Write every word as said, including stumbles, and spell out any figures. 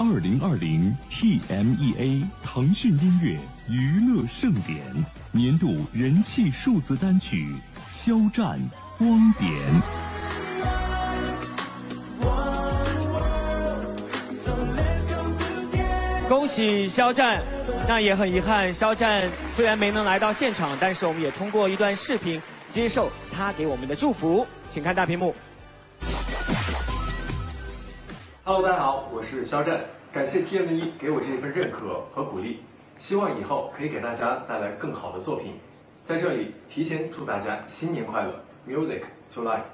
二零二零 T M E A 腾讯音乐娱乐盛典年度人气数字单曲《肖战光点》。 恭喜肖战！那也很遗憾，肖战虽然没能来到现场，但是我们也通过一段视频接受他给我们的祝福。请看大屏幕。 Hello， 大家好，我是肖战，感谢 T M E A 给我这一份认可和鼓励，希望以后可以给大家带来更好的作品。在这里提前祝大家新年快乐 ，Music to Life。